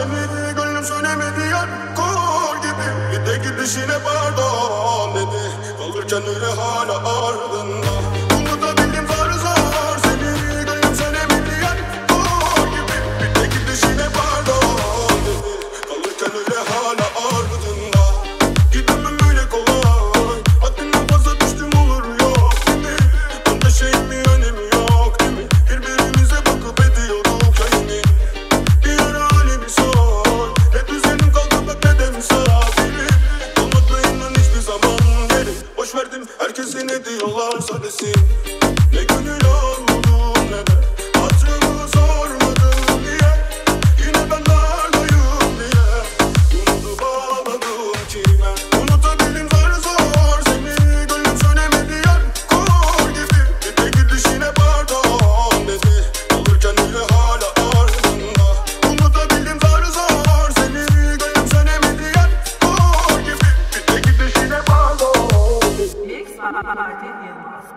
seni, gönlüm söylemedi yar kor gibi. Gide gidişine pardon dedi, kalırken öyle hala ardında. Unutabildim zar zor seni, gönlüm söylemedi yar kor gibi. Gide gidişine pardon dedi, kalırken öyle hala ardında. Gidemem öyle kolay, haddinden fazla düştüm olur yok gibi. Bunda şeyin bir önemi yok değil mi? Birbirimize bakıp ediyorduk yayını. Bir ara öyle bir sor, hep üzerim kaldı bak neden misafiri. Olmadığından hiçbir zaman geri boş verdim, herkese ne diyorlarsa desin. Ne gönül almadım ne de hatırımı sormadım diye. Yine ben dardayım diye umudu bağladım kime. Unutabildim zar zor seni, gönlüm söylemedi yar kor gibi. Gide gidişine pardon dedi, kalırken öyle hala ardında. Unutabildim zar zor seni, gönlüm söylemedi yar kor gibi. Gide gidişine pardon dedi. Mix Parti Yılmaz.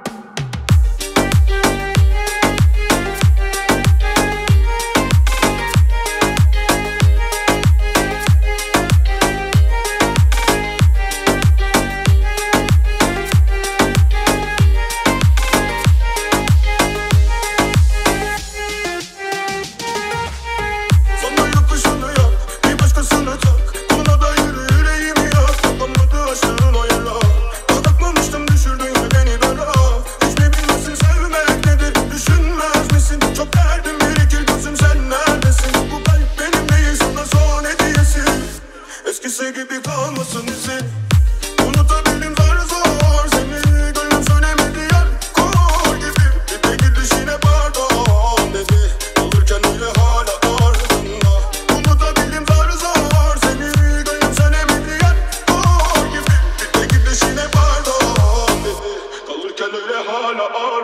Sana yakışanı yap, bir başkasını tak. Buna da yürü yüreğimi yak. Kapamadı aşkın o yara. Bakmamıştım düşürdün ya beni dara. Hiç mi bilmesin sevmek nedir, düşünmez misin? Çok derdim birikir gözüm, sen neredesin? Bu kalp benim değil, sana son hediyesi. Eskisi gibi kalmasın izin. Unutabildim zar zor seni, gönlüm söylemedi yar kor gibi. Gide gidişine pardon dedi, kalırken öyle hala ardında. Unutabildim zar zor seni, gönlüm söylemedi yar kor gibi. Gide gidişine pardon dedi, kalırken öyle hala ardında.